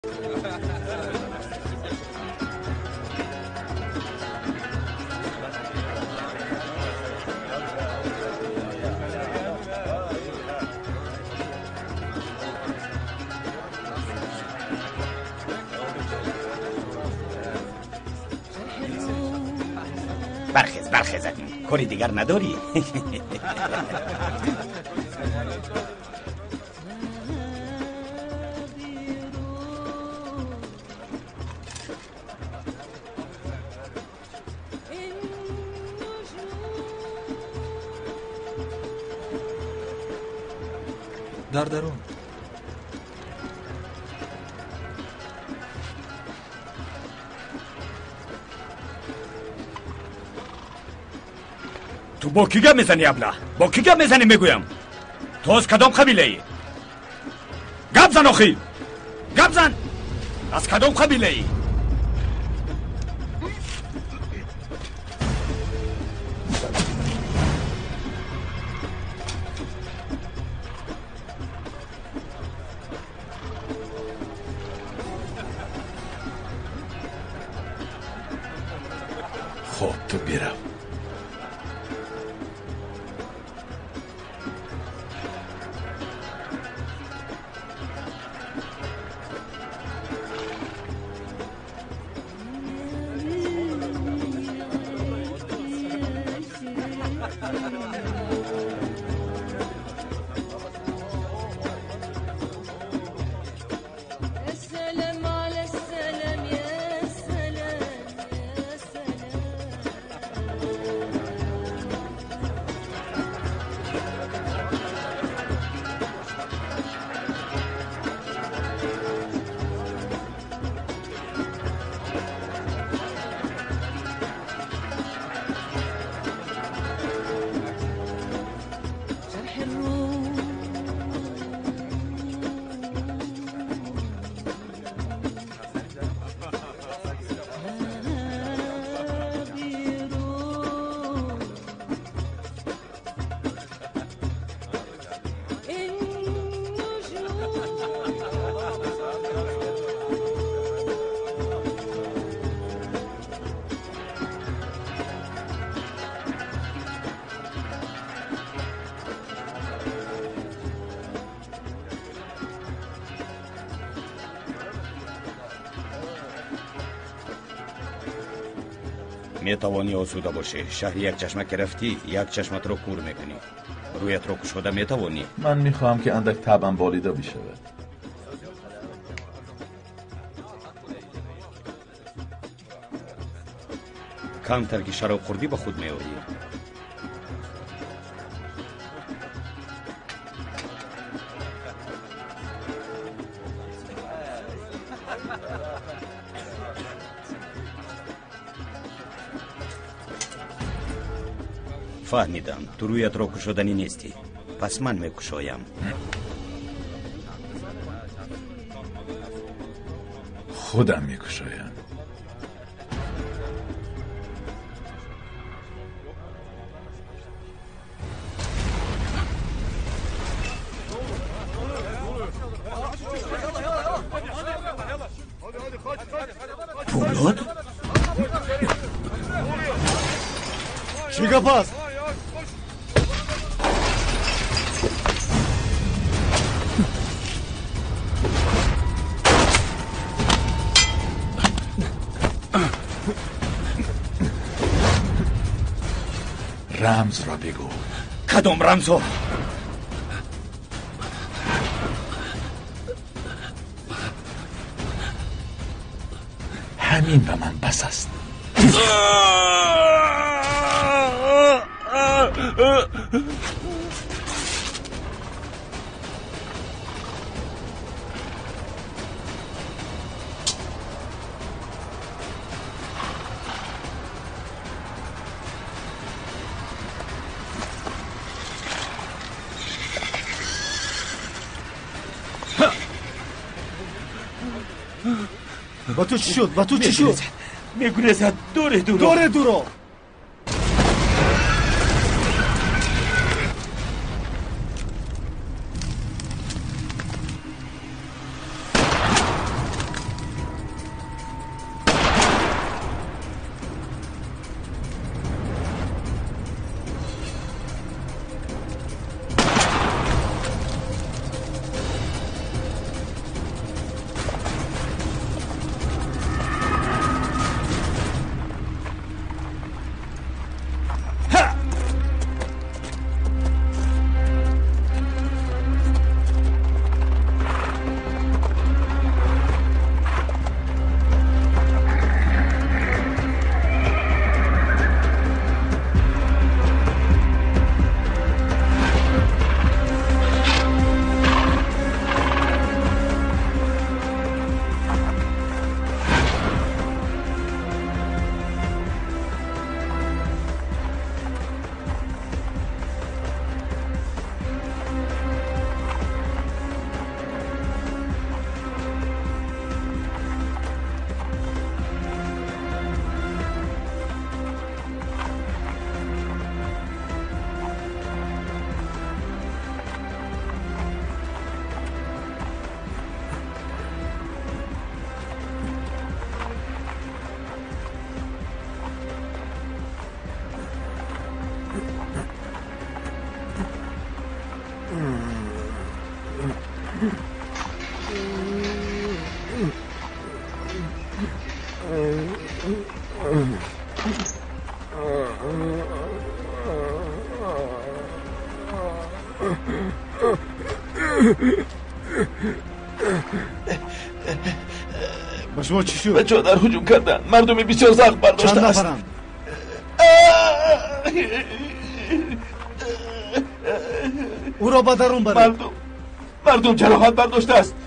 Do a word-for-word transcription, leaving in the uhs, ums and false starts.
برخیز برخیز کاری دیگر نداری؟ در درون تو با کی گپ میزنی ابله؟ با کی گپ میزنی میگویم؟ تو از کدام قبیله ای؟ گپ زن آخی! گپ زن! از کدام قبیله ای؟ خب تو بیرم. می توانی آسوده باشی. شهر یک چشمک گرفتی یک چشمت رو کور میکنی. رویت رو کشوده می توانی. من میخواهم که اندک طبعم بالیده بشود. کمتر که شراب خوردی به خود میآیی. فهمیدم تو رویت رو کشودنی نیستی. پس من میکشایم. خودم میکشایم. پولاد؟ چی گپ است؟ رمز را بگو. کدام رمزو؟ همین به من بس است. با تو چی شد؟ با تو چی شد؟ میگریزد دوره دورو دوره دورو با شما چی شد؟ بچه ها در هجوم کردن، مردم بسیار زخم برداشته چند است. نفرن؟ او را با درون بره. مردم مردم جراحت برداشته است.